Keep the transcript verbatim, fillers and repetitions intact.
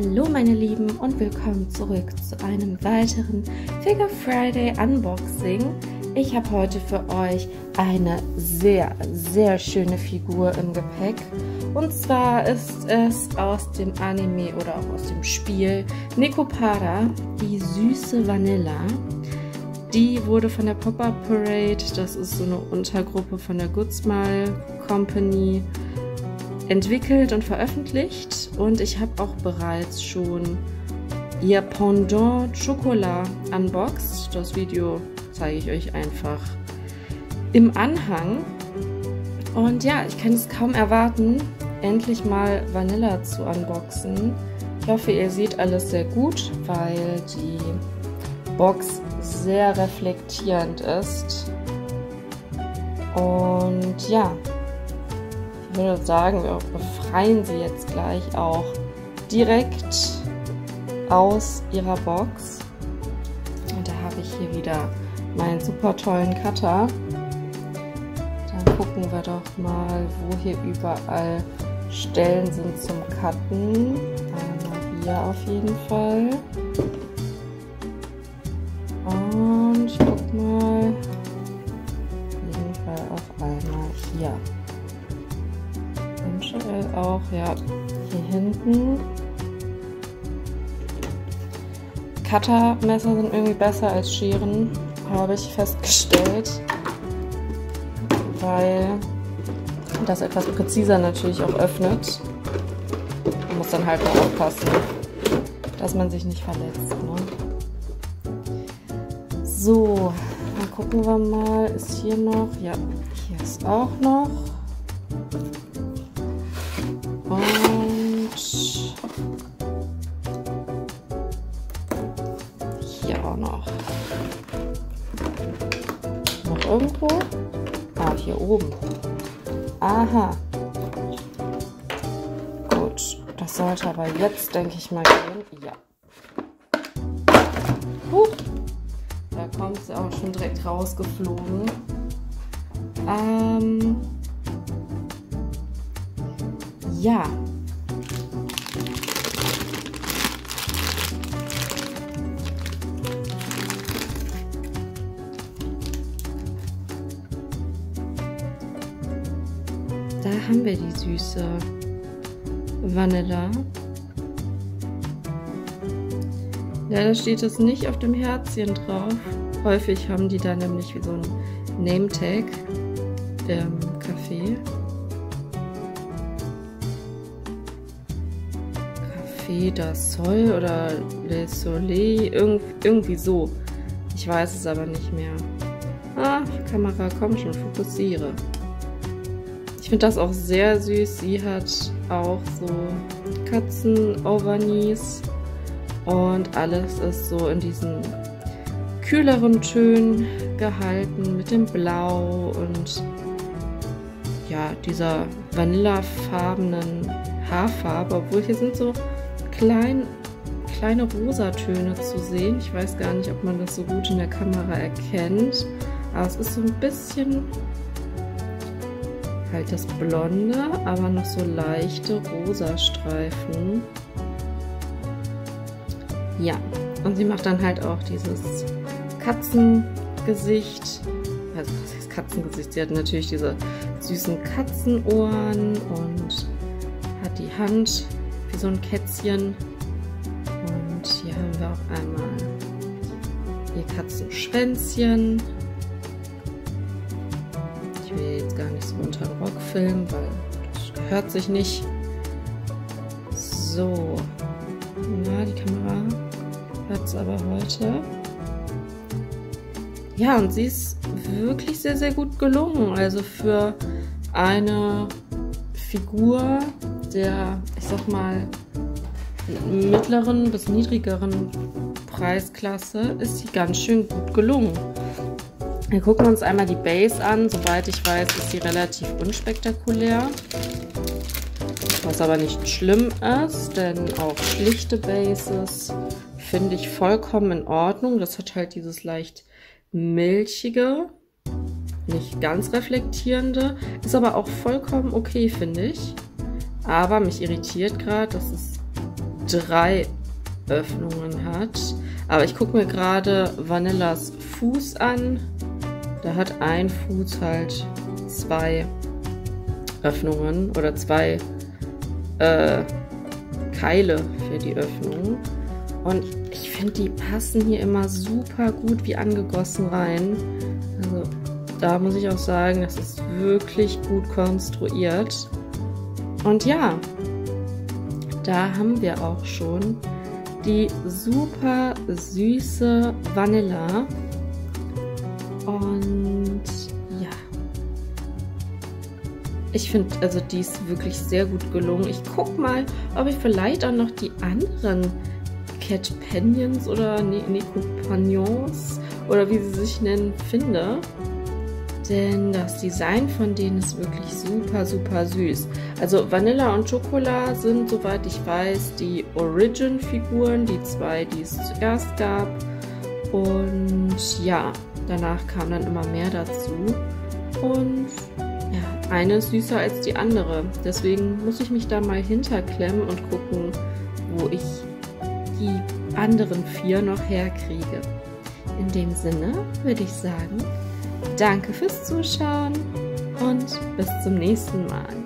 Hallo meine Lieben und willkommen zurück zu einem weiteren Figure Friday Unboxing. Ich habe heute für euch eine sehr, sehr schöne Figur im Gepäck. Und zwar ist es aus dem Anime oder auch aus dem Spiel Nekopara, die süße Vanilla. Die wurde von der Pop-Up Parade, das ist so eine Untergruppe von der Good Smile Company, entwickelt und veröffentlicht. Und ich habe auch bereits schon ihr Pendant Chocolat unboxed. Das Video zeige ich euch einfach im Anhang. Und ja, ich kann es kaum erwarten, endlich mal Vanilla zu unboxen. Ich hoffe, ihr seht alles sehr gut, weil die Box sehr reflektierend ist. Und ja, ich würde sagen, wir befreien sie jetzt gleich auch direkt aus ihrer Box. Und da habe ich hier wieder meinen super tollen Cutter. Dann gucken wir doch mal, wo hier überall Stellen sind zum Cutten. Einmal hier auf jeden Fall. Und ich guck mal. Auf jeden Fall auf einmal hier. Eventuell auch, ja, hier hinten. Cuttermesser sind irgendwie besser als Scheren, habe ich festgestellt, weil das etwas präziser natürlich auch öffnet. Man muss dann halt mal aufpassen, dass man sich nicht verletzt. Ne? So, dann gucken wir mal, ist hier noch, ja, hier ist auch noch. Und hier auch noch. Noch irgendwo? Ah, hier oben. Aha. Gut, das sollte aber jetzt, denke ich mal, gehen. Ja. Huch. Da kommt sie auch schon direkt rausgeflogen. Ähm... Ja. Da haben wir die süße Vanilla. Leider steht es nicht auf dem Herzchen drauf. Häufig haben die da nämlich wie so ein Name-Tag im Café. Das Sol oder Le Soleil, Irgend, irgendwie so. Ich weiß es aber nicht mehr. Ah, Kamera, komm schon, fokussiere. Ich finde das auch sehr süß. Sie hat auch so Katzen-Overknees und alles ist so in diesen kühleren Tönen gehalten mit dem Blau und ja, dieser vanillafarbenen Haarfarbe, obwohl hier sind so Klein, kleine Rosatöne zu sehen. Ich weiß gar nicht, ob man das so gut in der Kamera erkennt. Aber es ist so ein bisschen halt das Blonde, aber noch so leichte Rosastreifen. Ja, und sie macht dann halt auch dieses Katzengesicht. Also was heißt Katzengesicht? Sie hat natürlich diese süßen Katzenohren und hat die Hand wie so ein Kätzchen. Und hier haben wir auch einmal ihr Katzenschwänzchen. Ich will jetzt gar nicht so unter den Rock filmen, weil das gehört sich nicht. So. Na, die Kamera hat es aber heute. Ja, und sie ist wirklich sehr, sehr gut gelungen. Also für eine Figur der, ich sag mal, mittleren bis niedrigeren Preisklasse ist sie ganz schön gut gelungen. Wir gucken uns einmal die Base an. Soweit ich weiß, ist sie relativ unspektakulär. Was aber nicht schlimm ist, denn auch schlichte Bases finde ich vollkommen in Ordnung. Das hat halt dieses leicht milchige, nicht ganz reflektierende, ist aber auch vollkommen okay, finde ich. Aber mich irritiert gerade, dass es drei Öffnungen hat. Aber ich gucke mir gerade Vanillas Fuß an. Da hat ein Fuß halt zwei Öffnungen oder zwei äh, Keile für die Öffnung. Und ich finde, die passen hier immer super gut wie angegossen rein. Also da muss ich auch sagen, das ist wirklich gut konstruiert. Und ja, da haben wir auch schon die super süße Vanilla. Und ja, ich finde, also die ist wirklich sehr gut gelungen. Ich gucke mal, ob ich vielleicht auch noch die anderen Cat Panions oder ne, ne Compagnons oder wie sie sich nennen, finde. Denn das Design von denen ist wirklich super, super süß. Also Vanilla und Chocolat sind, soweit ich weiß, die Origin-Figuren, die zwei, die es zuerst gab. Und ja, danach kam dann immer mehr dazu. Und ja, eine ist süßer als die andere. Deswegen muss ich mich da mal hinterklemmen und gucken, wo ich die anderen vier noch herkriege. In dem Sinne würde ich sagen, danke fürs Zuschauen und bis zum nächsten Mal.